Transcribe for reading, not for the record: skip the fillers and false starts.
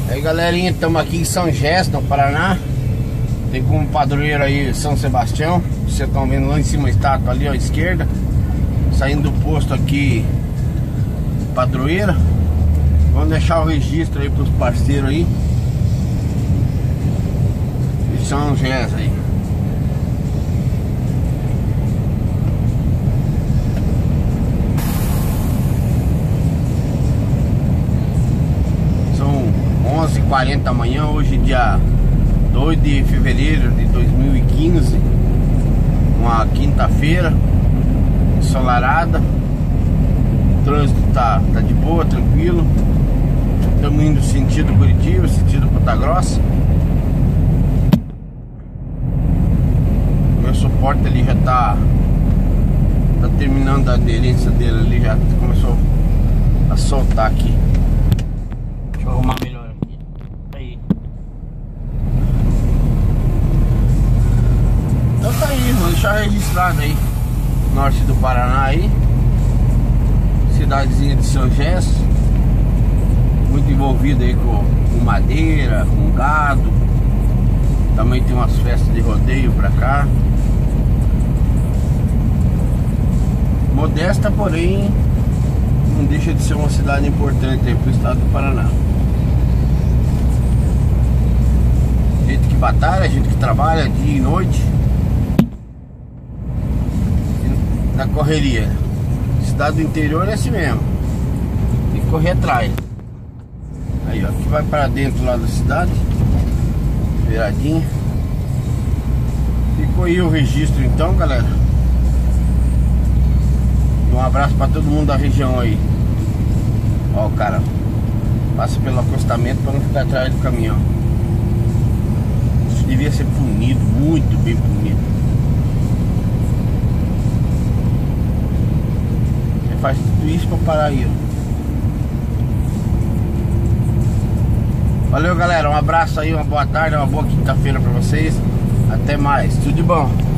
Aí galerinha, estamos aqui em São Gesto, no Paraná. Tem como padroeiro aí São Sebastião. Vocês estão vendo lá em cima a estátua ali, ó, à esquerda. Saindo do posto aqui, padroeira. Vamos deixar o registro aí pros parceiros aí de São Gesto aí. São 11h40 da manhã, hoje dia 2 de fevereiro de 2015, uma quinta-feira, ensolarada. O trânsito tá de boa, tranquilo. Estamos indo sentido Curitiba, sentido Ponta Grossa. Meu suporte ali já tá terminando a aderência dele ali, já começou a soltar aqui. Deixa eu arrumar melhor aqui. Aí. Então tá aí, vou deixar registrado aí. Norte do Paraná aí. Cidadezinha de São Gesto. Muito envolvido aí com madeira, com gado. Também tem umas festas de rodeio pra cá. Modesta, porém não deixa de ser uma cidade importante aí pro estado do Paraná. Gente que batalha, gente que trabalha dia e noite na correria. Cidade do interior é assim mesmo, tem que correr atrás. Aí ó, que vai para dentro lá da cidade, viradinha. Ficou aí o registro então, galera. Um abraço para todo mundo da região aí. Ó, o cara passa pelo acostamento para não ficar atrás do caminhão. Isso devia ser punido, muito bem punido. Você faz tudo isso para parar aí, ó. Valeu, galera, um abraço aí, uma boa tarde, uma boa quinta-feira pra vocês. Até mais, tudo de bom.